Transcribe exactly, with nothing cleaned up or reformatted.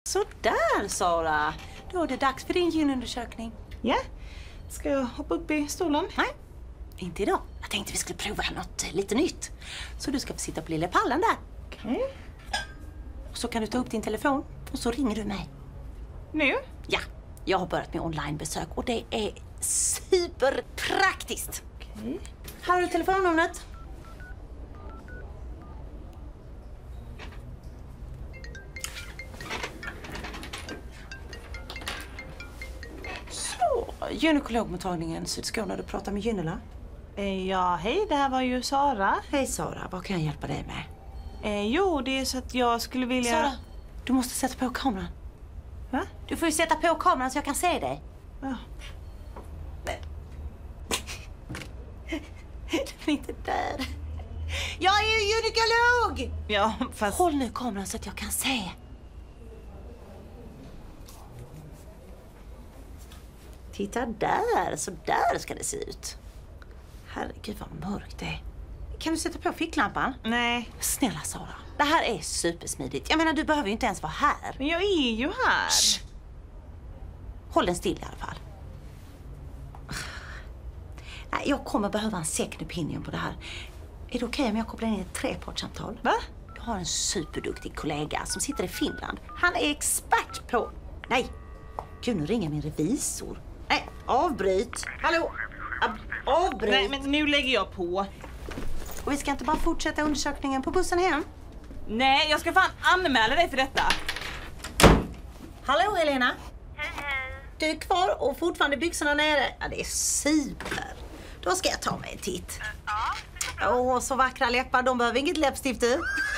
Så där, Sara. Då är det dags för din gynundersökning. Ja. Ska jag hoppa upp i stolen? Nej, inte idag. Jag tänkte vi skulle prova något lite nytt. Så du ska få sitta på lilla pallen där. Okej. Okay. Och så kan du ta upp din telefon och så ringer du mig. Nu? Ja, jag har börjat med onlinebesök och det är superpraktiskt. Okej. Okay. Här har du telefonnumret. Så, gynekologmottagningen Sydskåne, du pratar med Gynela. Eh, ja, hej, det här var ju Sara. Hej Sara, vad kan jag hjälpa dig med? Eh, jo, det är så att jag skulle vilja... Sara, du måste sätta på kameran. Va? Du får ju sätta på kameran så jag kan se dig. Ja. Den är inte där. Jag är ju gynekolog! Ja, fast... Håll nu kameran så att jag kan se. Titta där, så där ska det se ut. Herregud vad mörkt det är. Kan du sätta på ficklampan? Nej. Snälla Sara, det här är supersmidigt. Jag menar, du behöver ju inte ens vara här. Men jag är ju här. Shh. Håll den still i alla fall. Nej, jag kommer behöva en second opinion på det här. Är det okej om jag kopplar in ett trepartssamtal? Va? Jag har en superduktig kollega som sitter i Finland. Han är expert på... Nej, gud, nu ringer min revisor. Nej, avbryt. Hallå, Ab avbryt. Nej, men nu lägger jag på. Och vi ska inte bara fortsätta undersökningen på bussen hem? Nej, jag ska fan anmäla dig för detta. Hallå Helena. Hej, hej. Du är kvar och fortfarande byxorna nere. Ja, det är super. Då ska jag ta mig en titt. Ja, det går bra. Åh, så vackra läppar. De behöver inget läppstift, du.